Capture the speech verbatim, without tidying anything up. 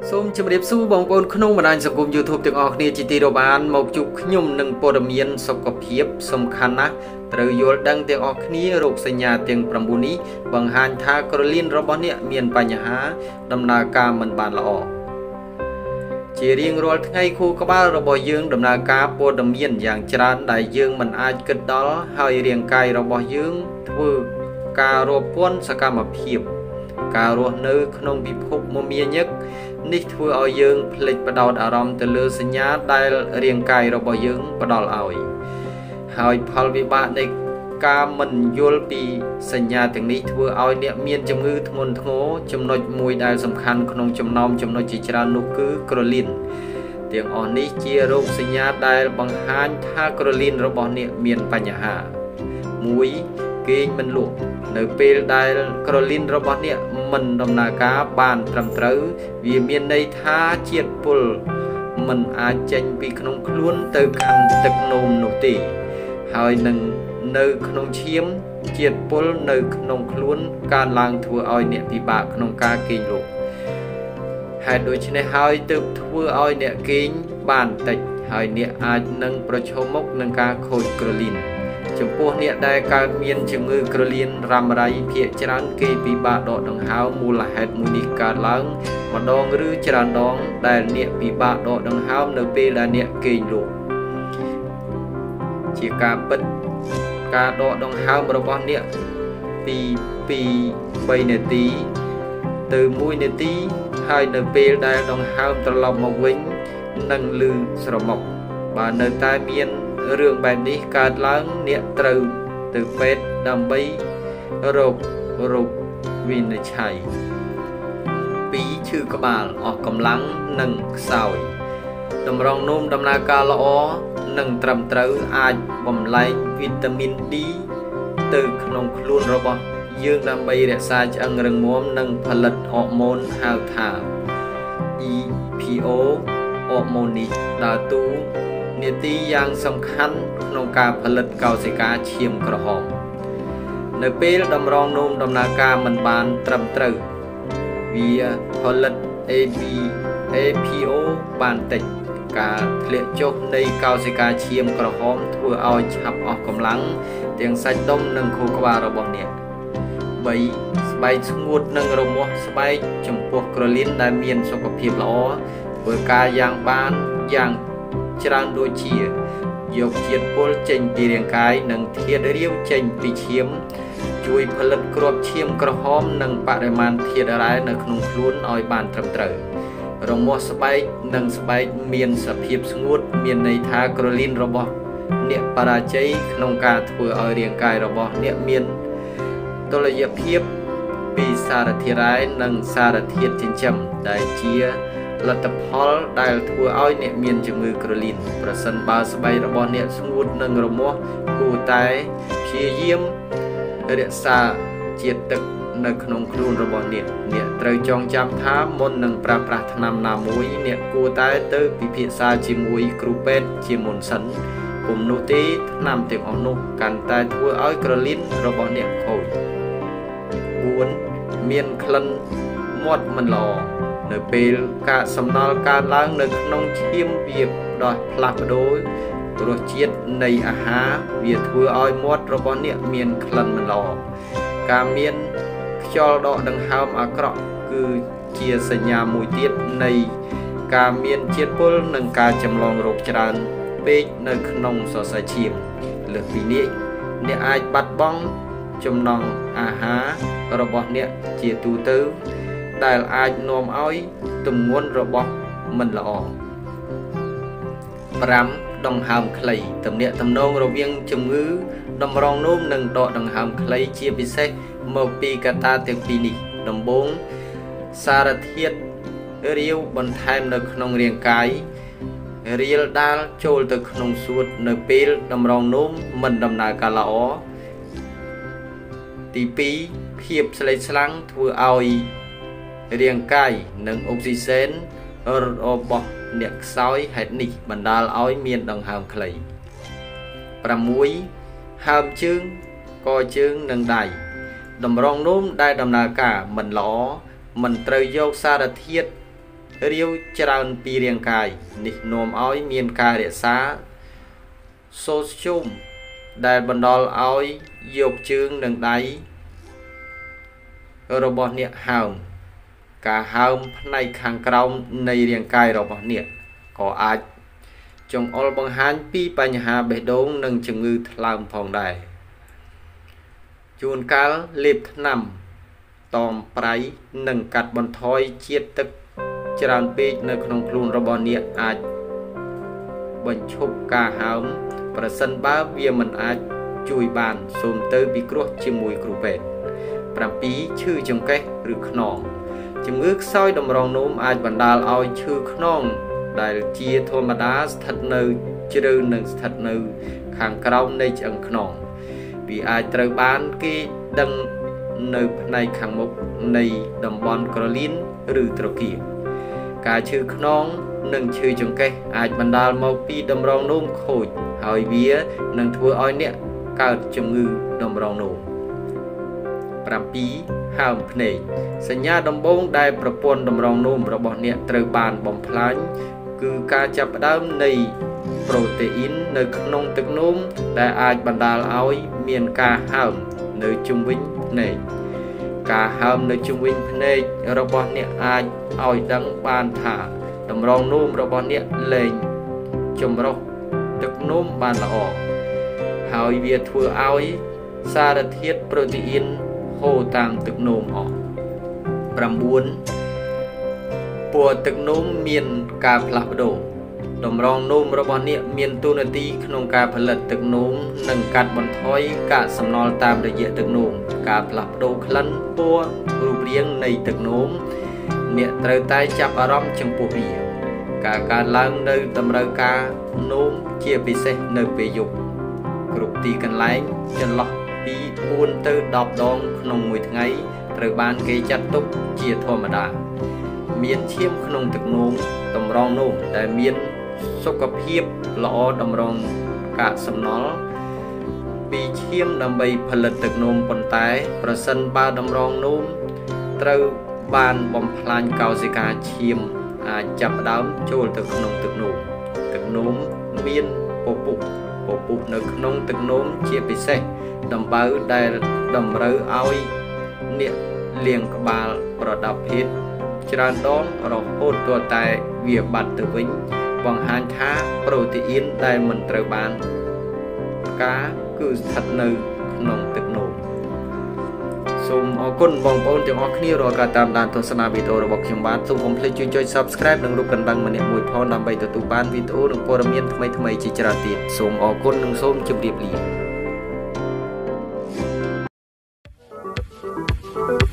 សូមជម្រាបសួរបងប្អូនក្នុងបណ្ដាញសង្គម YouTube ទាំងអស់គ្នាជាទីរាប់អានមកជួបខ្ញុំនឹងព័ត៌មានសុខភាពសំខាន់ណាស់ត្រូវយល់ដឹងទាំងអស់គ្នារោគសញ្ញាទាំងប្រាំបួននេះបង្ហាញថាក្រលៀនរបស់អ្នកមានបញ្ហាដំណើរការមិនបានល្អជារៀងរាល់ថ្ងៃខួរក្បាលរបស់យើងដំណើរការព័ត៌មានយ៉ាងច្រើនដែលយើងមិនអាចគិតដល់ហើយរាងកាយរបស់យើងធ្វើការរាប់ពាន់សកម្មភាពការរស់នៅក្នុងពិភពមមាញឹកនេះធ្វើឲ្យយើងភ្លេចផ្ដោតអារម្មណ៍ទៅលើសញ្ញាដែលរាងកាយរបស់យើងផ្ដល់ឲ្យហើយផលវិបាកនៃការមិនយល់ពីសញ្ញាទាំងនេះធ្វើឲ្យអ្នកមានជំងឺធ្ងន់ធ្ងរចំណុចមួយដែលសំខាន់ក្នុងចំណោមចំណុចជាច្រើននោះគឺក្រលៀនទាំងអស់នេះជារោគសញ្ញាដែលបង្ហាញថាក្រលៀនរបស់អ្នកមានបញ្ហាមួយគេងមិនលក់នៅពេលដែលក្រលៀនរបស់អ្នកមិនដំណើរការបានត្រឹមត្រូវវាមានន័យថាជាតិពុលមិនអាចចេញពីក្នុងខ្លួនទៅកាន់ទឹកនោមនោះទេហើយនឹងនៅក្នុងឈាមជាតិពុលនៅក្នុងខ្លួនកើនឡើងធ្វើឲ្យអ្នកពិបាកក្នុងការគេងលក់ហេតុដូច្នេះហើយទើបធ្វើឲ្យអ្នកគេងបានតិចហើយអ្នកអាចនឹងប្រឈមមុខនឹងការខូចក្រលៀនចំពោះអ្នកដែលកើតមានជំងឺក្រលៀនរ៉ាំរ៉ៃភាគច្រើនគេពិបាកដកដង្ហើមមូលហេតុមួយនេះកើតឡើងម្ដងឬច្រើនដងដែលអ្នកពិបាកដកដង្ហើមនៅពេលដែលអ្នកគេងលក់ជាការពិតការដកដង្ហើមរបស់អ្នកពីពីបីនាទីទៅមួយនាទីហើយនៅពេលដែលដង្ហើមត្រឡប់មកវិញនឹងលឺស្រមុកបើនៅតែមានរឿងបែបនេះកើតឡើងអ្នកត្រូវទៅពេទ្យដើម្បីរករោគវិនិច្ឆ័យពីរឈឺក្បាលអស់កម្លាំងនិងខ្សោយតម្រងនោមដំណើរការល្អនិងត្រឹមត្រូវអាចបំលែងវីតាមីន D ទៅក្នុងខ្លួនរបស់យើងដើម្បីរក្សាឆ្អឹងរឹងមាំនិងផលិតហូម៉ូនហៅថា E P O ហូម៉ូននេះដើរតួនាទីយ៉ាងសំខាន់ក្នុងការផលិតកោសិកាឈាមក្រហមនៅពេលតម្រងនោមដំណើរការមិនបានត្រឹមត្រូវវាផលិត A P O បានតិចការធ្លាក់ចុះនៃកោសិកាឈាមក្រហមធ្វើឲ្យឆាប់អស់កម្លាំងទាំងសាច់ដុំនិងខួរក្បាលរបស់អ្នកបីស្បែកស្ងួតនិងរមាស់ស្បែកចំពោះក្រលៀនដែលមានសុខភាពល្អធ្វើការយ៉ាងបានយ៉ាងច្រើនដូចជាយកជាតិពុលចេញពីរាងកាយនិងធាតុរាវចេញពីឈាមជួយផលិតគ្រាប់ឈាមក្រហមនិងបរិមាណធាតុរ៉ែនៅក្នុងខ្លួនឲ្យបានត្រឹមត្រូវរមាស់ស្បែកនិងស្បែកមានសភាពស្ងួតមានន័យថាក្រលៀនរបស់អ្នកបរាជ័យក្នុងការធ្វើឲ្យរាងកាយរបស់អ្នកមានតុល្យភាពពីសារធាតុរ៉ែនិងសារធាតុចិញ្ចឹមដែលជាលទ្ធផលដែលធ្វើឲ្យអ្នកមានជំងឺក្រលៀនប្រសិនបើស្បែករបស់អ្នកស្ងួតនិងរមាស់គួរតែព្យាយាមរក្សាជាតិទឹកនៅក្នុងខ្លួនរបស់អ្នកអ្នកត្រូវចងចាំថាមុននឹងប្រើប្រាស់ថ្នាំណាមួយអ្នកគួរតែទៅពិភាក្សាជាមួយគ្រូពេទ្យជាមុនសិនពុំនោះទេថ្នាំទាំងអស់នោះកាន់តែធ្វើឲ្យក្រលៀនរបស់អ្នកខូចបួនមានក្លិនមាត់មិនល្អនៅពេលការសំណល់កើតឡើងនៅក្នុងឈាមវាដោះផ្លាស់ប្ដូររសជាតិនៃអាហារវាធ្វើឲ្យមាត់របស់អ្នកមានក្លិនមិនល្អការមានខ្យល់ដកដង្ហើមអាក្រក់គឺជាសញ្ញាមួយទៀតនៃការមានជាតិពុលនិងការចម្លងរោគច្រើនពេកនៅក្នុងសរសៃឈាមលើសពីនេះអ្នកអាចបាត់បង់ចំណង់អាហាររបស់អ្នកជាទូទៅដែលអាចនាំឲ្យទម្ងន់របស់មិនល្អប្រាំដង្ហើមខ្លីទំនាក់ទំនងរវាងជំងឺតម្រងនោមនិងដកដង្ហើមខ្លីជាពិសេសមកពីកត្តាទាំងពីរនេះដំបូងសារធាតុរាវបន្ថែមនៅក្នុងរាងកាយរាលដាលចូលទៅក្នុងសួតនៅពេលតម្រងនោមមិនដំណើរការល្អទីពីរភាពស្លេកស្លាំងធ្វើឲ្យរាងកាយនិងអុកស៊ីសែនរបស់អ្នកខ្សោយហេតុនេះបណ្ដាលឲ្យមានដង្ហើមខ្លីប្រាំមួយហើមជើងកជើងនិងដៃតម្រងនោមដែលដំណើរការមិនល្អមិនត្រូវយកសារធាតុរាវច្រើនពីរាងកាយនេះនាំឲ្យមានការរក្សាសូស្យូមដែលបណ្ដាលឲ្យយកជើងនិងដៃរបស់អ្នកហើមការហើមផ្នែកខាងក្រោមនៃរាងកាយរបស់អ្នកក៏អាចចង្អុលបង្ហាញពីបញ្ហាបេះដូងនិងជំងឺថ្លើមផងដែរជួនកាលលេបថ្នាំតមប្រៃនិងកាត់បន្ថយជាតិទឹកច្រើនពេកនៅក្នុងខ្លួនរបស់អ្នកអាចបញ្ឈប់ការហើមប្រសិនបើវាមិនអាចជួយបានសូមទៅពិគ្រោះជាមួយគ្រូពេទ្យbảyឈឺចង្កេះឬខ្នងជំងឺខ្សោយតម្រងនោមអាចបណ្ដាលឲ្យឈឺខ្នងដែលជាធម្មតាស្ថិតនៅជ្រៅនិងស្ថិតនៅខាងក្រោមនៃឆ្អឹងខ្នងវាអាចត្រូវបានគេដឹងនៅផ្នែកខាងមុខនៃតំបន់ក្រលៀនឬត្រគាការឈឺខ្នងនិងឈឺចង្កេះអាចបណ្ដាលមកពីតម្រងនោមខូចហើយវានឹងធ្វើឲ្យអ្នកកើតជំងឺតម្រងនោមbảyហើមភ្នែកសញ្ញាដំបូងដែលប្រព័ន្ធតម្រងនោមរបស់អ្នកត្រូវបានបំផ្លាញគឺការចាប់ផ្ដើមនៃប្រូតេអ៊ីននៅក្នុងទឹកនោមដែលអាចបណ្ដាលឲ្យមានការហើមនៅជុំវិញភ្នែកការហើមនៅជុំវិញភ្នែករបស់អ្នកអាចឲ្យដឹងបានថាតម្រងនោមរបស់អ្នកលែងចម្រោះទឹកនោមបានល្អហើយវាធ្វើឲ្យសារធាតុប្រូតេអ៊ីនហូរតាមទឹកនោមអស់9ពណ៌ទឹកនោមមានការផ្លាស់ប្ដូរតម្រងនោមរបស់អ្នកមានតួនាទីក្នុងការផលិតទឹកនោមនិងកាត់បន្ថយកាកសំណល់តាមរយៈទឹកនោមការផ្លាស់ប្ដូរក្លិនពណ៌រូបរាងនៃទឹកនោមអ្នកត្រូវតែចាប់អារម្មណ៍ចំពោះវាការកើនឡើងនៅតម្រូវការនោមជាពិសេសនៅពេលយប់គ្រប់ទីកន្លែងចន្លោះពីបួនទៅដប់ដងក្នុងមួយថ្ងៃត្រូវបានគេចាត់ទុកជាធម្មតាមានឈាមក្នុងទឹកនោមតម្រងនោមដែលមានសុខភាពល្អតម្រងកាកសំណល់ពីឈាមដើម្បីផលិតទឹកនោមប៉ុន្តែប្រសិនបើតម្រងនោមត្រូវបានបំផ្លាញកោសិកាឈាមអាចចាប់ផ្ដើមចូលទៅក្នុងទឹកនោមទឹកនោមមានពពុះពពុះនៅក្នុងទឹកនោមជាពិសេសដំបៅដែលតម្រូវឲ្យអ្នកលាងក្បាលប្រដាប់ភេទច្រើនដងរហូតទាល់តែវាបាត់ទៅវិញបង្ហាញថាប្រូតេអ៊ីនដែលមិនត្រូវបានការគឺស្ថិតនៅក្នុងទឹកនោមសូមអរគុណបងប្អូនទាំងអស់គ្នារាល់ការតាមដានទស្សនាវីដេអូរបស់ខ្ញុំបាទសូមកុំភ្លេចជួយចុច Subscribe និងរូបកណ្ដឹងម្នាក់មួយផងដើម្បីទទួលបានវីដេអូនិងព័ត៌មានថ្មីៗជាច្រើនទៀតសូមអរគុណនិងសូមជម្រាបលា